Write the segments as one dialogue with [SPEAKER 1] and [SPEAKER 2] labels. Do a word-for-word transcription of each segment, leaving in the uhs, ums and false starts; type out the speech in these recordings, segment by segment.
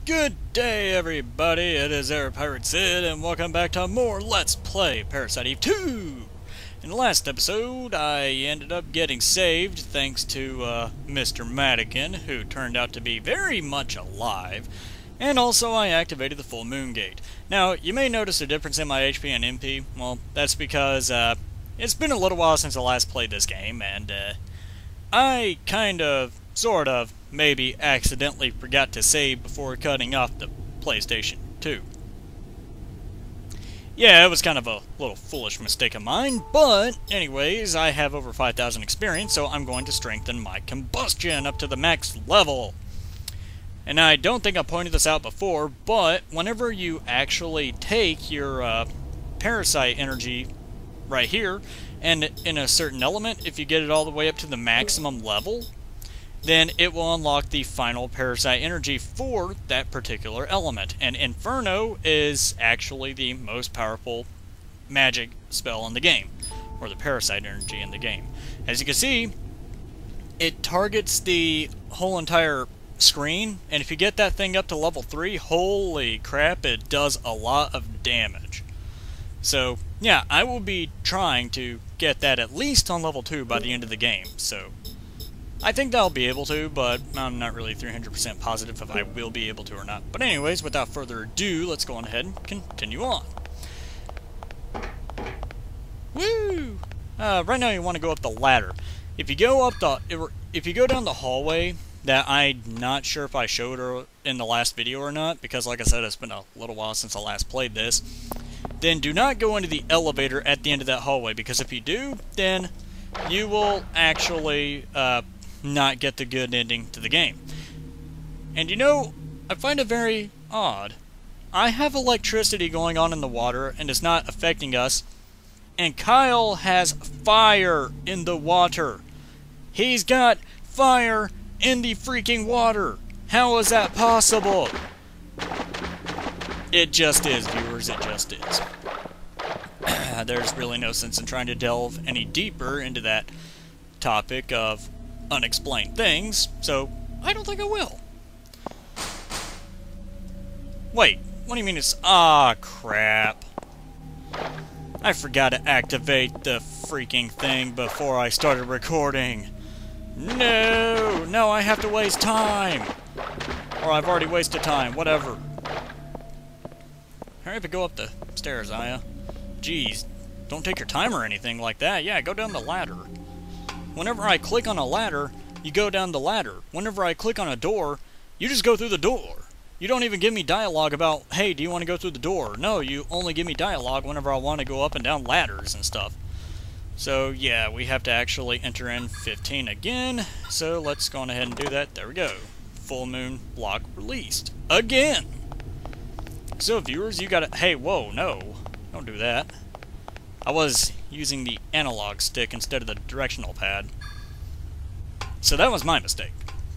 [SPEAKER 1] Good day, everybody. It is AirPirateCid, and welcome back to more Let's Play Parasite two. In the last episode, I ended up getting saved thanks to uh, Mister Madigan, who turned out to be very much alive, and also I activated the Full Moon Gate. Now, you may notice a difference in my H P and M P. Well, that's because uh, it's been a little while since I last played this game, and uh, I kind of, sort of, maybe accidentally forgot to save before cutting off the PlayStation two. Yeah, it was kind of a little foolish mistake of mine, but anyways, I have over five thousand experience, so I'm going to strengthen my combustion up to the max level. And I don't think I pointed this out before, but whenever you actually take your uh, Parasite energy right here, and in a certain element, if you get it all the way up to the maximum level, then it will unlock the final Parasite energy for that particular element. And Inferno is actually the most powerful magic spell in the game, or the Parasite energy in the game. As you can see, it targets the whole entire screen, and if you get that thing up to level three, holy crap, it does a lot of damage. So, yeah, I will be trying to get that at least on level two by the end of the game, so I think that I'll be able to, but I'm not really three hundred percent positive if I will be able to or not. But anyways, without further ado, let's go on ahead and continue on. Woo! Uh, right now you want to go up the ladder. If you go up the, if you go down the hallway that I'm not sure if I showed in the last video or not, because like I said, it's been a little while since I last played this, then do not go into the elevator at the end of that hallway, because if you do, then you will actually uh, not get the good ending to the game. And you know, I find it very odd. I have electricity going on in the water and it's not affecting us, and Kyle has fire in the water. He's got fire in the freaking water. How is that possible? It just is, viewers, it just is. There's really no sense in trying to delve any deeper into that topic of unexplained things, so I don't think I will. Wait, what do you mean it's... Ah, crap. I forgot to activate the freaking thing before I started recording. No! No, I have to waste time! Or I've already wasted time, whatever. Hurry up and go up the stairs, Aya. Jeez, don't take your time or anything like that. Yeah, go down the ladder. Whenever I click on a ladder, you go down the ladder. Whenever I click on a door, you just go through the door. You don't even give me dialogue about, hey, do you want to go through the door? No, you only give me dialogue whenever I want to go up and down ladders and stuff. So, yeah, we have to actually enter in fifteen again. So, let's go on ahead and do that. There we go. Full moon block released. Again! So, viewers, you gotta... Hey, whoa, no. Don't do that. I was using the analog stick instead of the directional pad. So that was my mistake.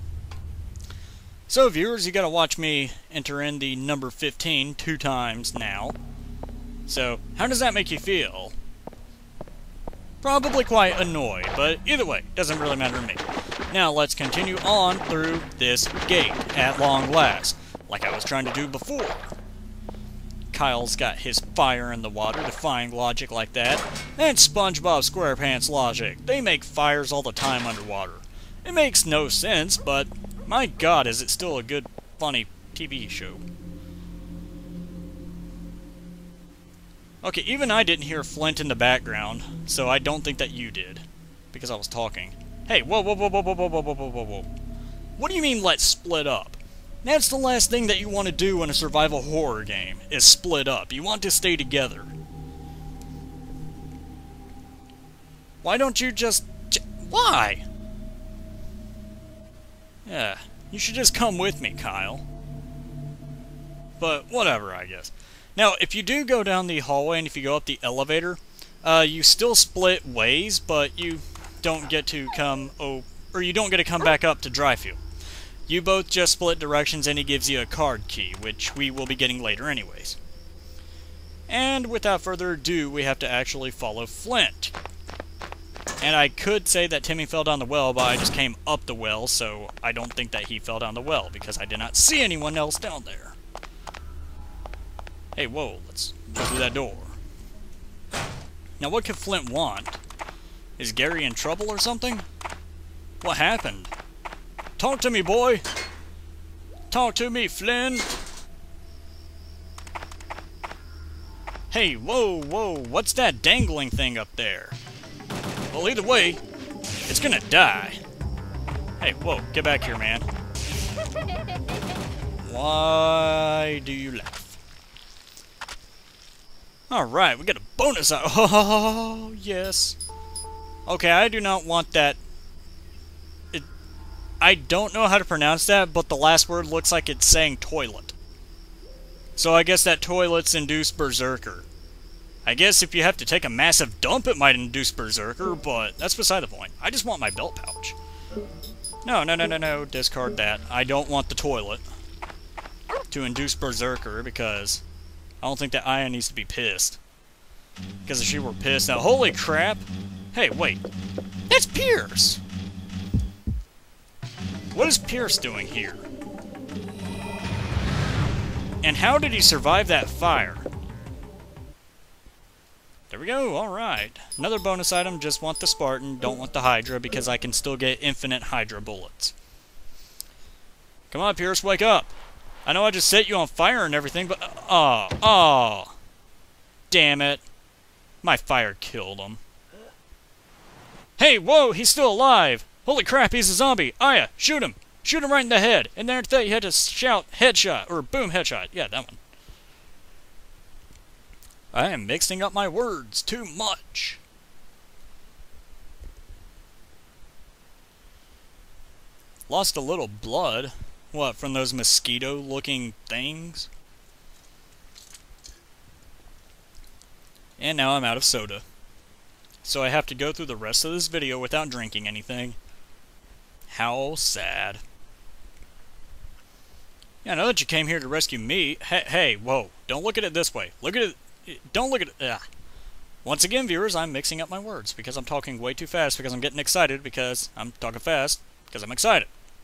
[SPEAKER 1] So, viewers, you gotta watch me enter in the number fifteen two times now. So, how does that make you feel? Probably quite annoyed, but either way, doesn't really matter to me. Now, let's continue on through this gate at long last, like I was trying to do before. Kyle's got his fire in the water, defying logic like that. And SpongeBob SquarePants logic. They make fires all the time underwater. It makes no sense, but my god, is it still a good, funny T V show. Okay, even I didn't hear Flint in the background, so I don't think that you did, because I was talking. Hey, whoa, whoa, whoa, whoa, whoa, whoa, whoa, whoa, whoa, whoa. What do you mean, let's split up? That's the last thing that you want to do in a survival horror game, is split up. You want to stay together. Why don't you just... J why? Yeah, you should just come with me, Kyle. But whatever, I guess. Now, if you do go down the hallway and if you go up the elevator, uh, you still split ways, but you don't get to come... Oh, or you don't get to come back up to Dryfield. You both just split directions and he gives you a card key, which we will be getting later anyways. And without further ado, we have to actually follow Flint. And I could say that Timmy fell down the well, but I just came up the well, so I don't think that he fell down the well, because I did not see anyone else down there. Hey, whoa, let's go through that door. Now, what could Flint want? Is Gary in trouble or something? What happened? Talk to me, boy! Talk to me, Flint! Hey, whoa, whoa, what's that dangling thing up there? Well, either way, it's gonna die. Hey, whoa, get back here, man. Why do you laugh? Alright, we got a bonus out. Oh, yes. Okay, I do not want that. It, I don't know how to pronounce that, but the last word looks like it's saying toilet. So I guess that toilet's induced berserker. I guess if you have to take a massive dump, it might induce berserker, but that's beside the point. I just want my belt pouch. No, no, no, no, no, discard that. I don't want the toilet to induce berserker, because I don't think that Aya needs to be pissed. Because if she were pissed, now, holy crap! Hey, wait. That's Pierce! What is Pierce doing here? And how did he survive that fire? There we go, alright. Another bonus item, just want the Spartan, don't want the Hydra, because I can still get infinite Hydra bullets. Come on, Pierce, wake up! I know I just set you on fire and everything, but... Oh, oh! Damn it. My fire killed him. Hey, whoa, he's still alive! Holy crap, he's a zombie! Aya, shoot him! Shoot him right in the head! And then after that you had to shout headshot, or boom headshot. Yeah, that one. I am mixing up my words too much. Lost a little blood. What, from those mosquito-looking things? And now I'm out of soda. So I have to go through the rest of this video without drinking anything. How sad. Yeah, I know that you came here to rescue me. Hey, hey, whoa. Don't look at it this way. Look at it... Don't look at it... Ugh. Once again, viewers, I'm mixing up my words because I'm talking way too fast because I'm getting excited because I'm talking fast because I'm excited.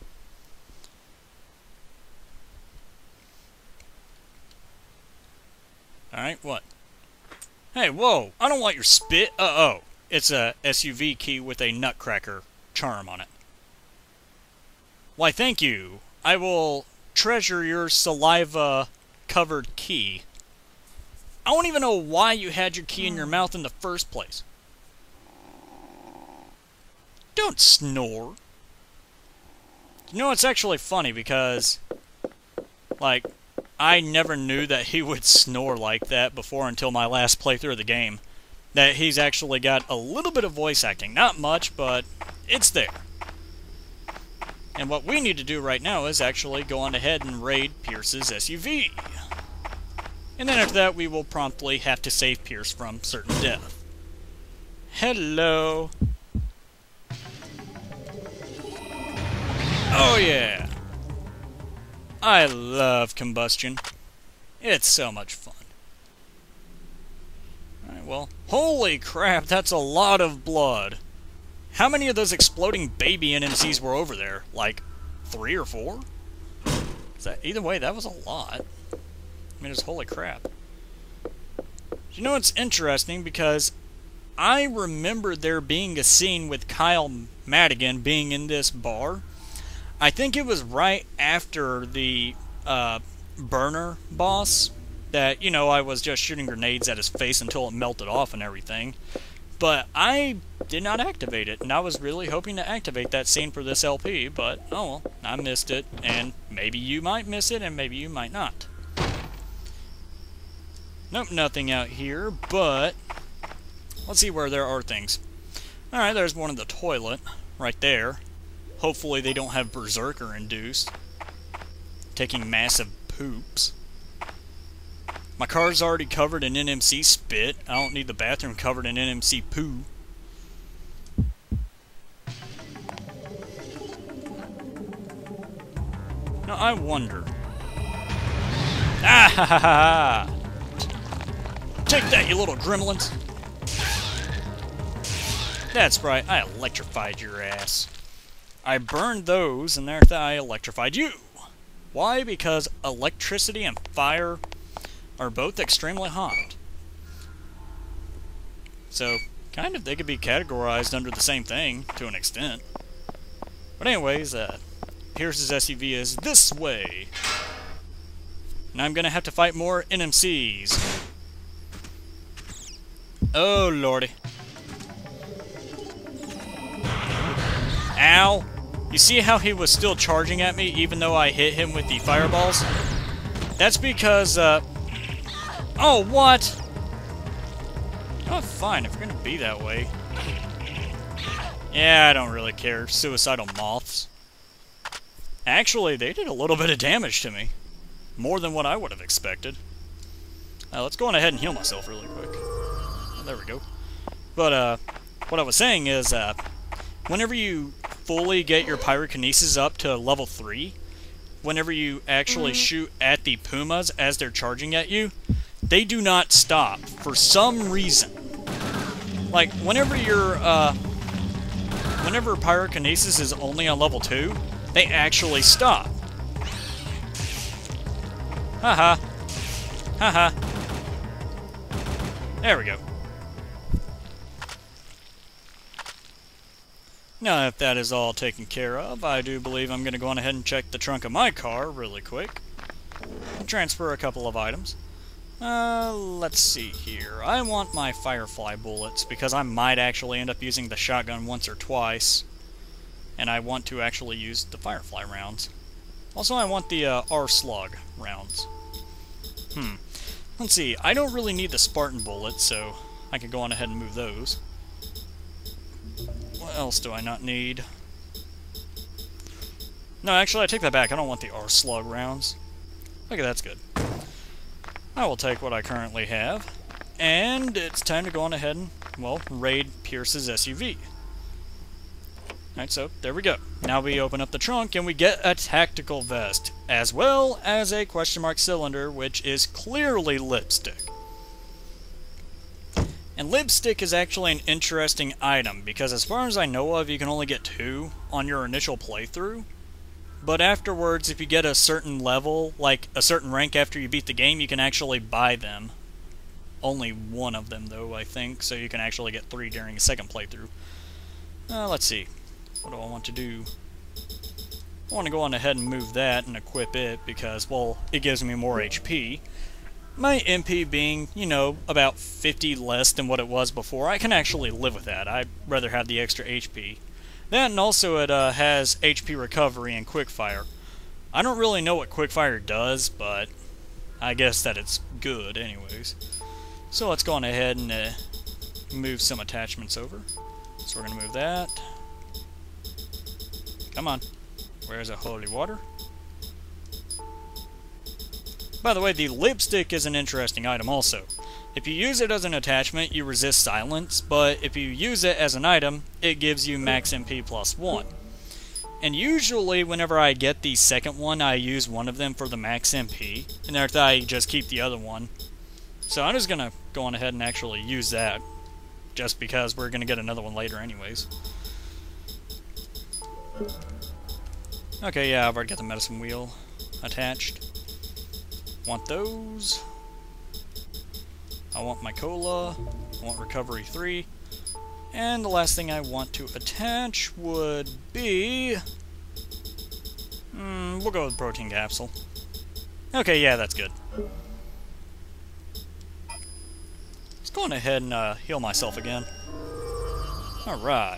[SPEAKER 1] Alright, what? Hey, whoa! I don't want your spit! Uh-oh. It's a S U V key with a nutcracker charm on it. Why, thank you. I will treasure your saliva-covered key. I don't even know why you had your key in your mouth in the first place. Don't snore. You know, it's actually funny because, like, I never knew that he would snore like that before until my last playthrough of the game. That he's actually got a little bit of voice acting. Not much, but it's there. And what we need to do right now is actually go on ahead and raid Pierce's S U V. And then after that, we will promptly have to save Pierce from certain death. Hello. Oh yeah. I love combustion. It's so much fun. Alright, well, holy crap, that's a lot of blood. How many of those exploding baby N M Cs were over there? Like, three or four? Is that, either way, that was a lot. I mean, it's holy crap. You know, it's interesting because I remember there being a scene with Kyle Madigan being in this bar. I think it was right after the uh, burner boss that, you know, I was just shooting grenades at his face until it melted off and everything. But I did not activate it, and I was really hoping to activate that scene for this L P, but, oh well, I missed it, and maybe you might miss it, and maybe you might not. Nope, nothing out here, but let's see where there are things. Alright, there's one in the toilet, right there. Hopefully they don't have Berserker induced. Taking massive poops. My car's already covered in N M C spit. I don't need the bathroom covered in N M C poo. Now I wonder. Ah ha ha ha! Take that, you little gremlins! That's right, I electrified your ass. I burned those, and there I electrified you. Why? Because electricity and fire are both extremely hot. So, kind of, they could be categorized under the same thing, to an extent. But anyways, uh, Pierce's S U V is this way. And I'm gonna have to fight more N M Cs. Oh, lordy. Ow! You see how he was still charging at me even though I hit him with the fireballs? That's because, uh... oh, what? Oh, fine, if you're gonna be that way. Yeah, I don't really care. Suicidal moths. Actually, they did a little bit of damage to me. More than what I would have expected. Uh, let's go on ahead and heal myself really quick. Oh, there we go. But, uh, what I was saying is, uh, whenever you fully get your pyrokinesis up to level three, whenever you actually mm-hmm. shoot at the pumas as they're charging at you, they do not stop for some reason. Like, whenever your, uh, whenever pyrokinesis is only on level two, they actually stop. Haha. Haha. There we go. Now that that is all taken care of, I do believe I'm going to go on ahead and check the trunk of my car really quick. And transfer a couple of items. Uh, let's see here. I want my Firefly bullets because I might actually end up using the shotgun once or twice. And I want to actually use the Firefly rounds. Also, I want the uh, R-Slug rounds. Hmm. Let's see. I don't really need the Spartan bullets, so I can go on ahead and move those. What else do I not need? No, actually, I take that back. I don't want the R-Slug rounds. Okay, that's good. I will take what I currently have. And it's time to go on ahead and, well, raid Pierce's S U V. Alright, so there we go. Now we open up the trunk and we get a tactical vest, as well as a question mark cylinder, which is clearly lipstick. And lipstick is actually an interesting item, because as far as I know of, you can only get two on your initial playthrough. But afterwards, if you get a certain level, like a certain rank after you beat the game, you can actually buy them. Only one of them, though, I think, so you can actually get three during a second playthrough. Uh, let's see. What do I want to do? I want to go on ahead and move that and equip it because, well, it gives me more H P. My M P being, you know, about fifty less than what it was before, I can actually live with that. I'd rather have the extra H P. That, and also it uh, has H P recovery and quickfire. I don't really know what quickfire does, but I guess that it's good anyways. So let's go on ahead and uh, move some attachments over. So we're going to move that. Come on. Where's the holy water? By the way, the lipstick is an interesting item also. If you use it as an attachment, you resist silence, but if you use it as an item, it gives you max M P plus one. And usually, whenever I get the second one, I use one of them for the max M P, and after I just keep the other one. So I'm just gonna go on ahead and actually use that, just because we're gonna get another one later anyways. Okay, yeah, I've already got the medicine wheel attached. Want those. I want my cola. I want recovery three. And the last thing I want to attach would be... Hmm, we'll go with protein capsule. Okay, yeah, that's good. Let's go on ahead and uh, heal myself again. Alright.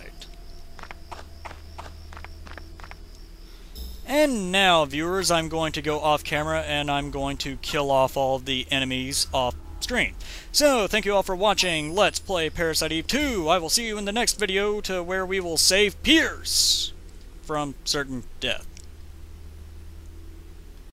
[SPEAKER 1] And now, viewers, I'm going to go off camera and I'm going to kill off all of the enemies off screen. So, thank you all for watching Let's Play Parasite Eve two. I will see you in the next video to where we will save Pierce from certain death.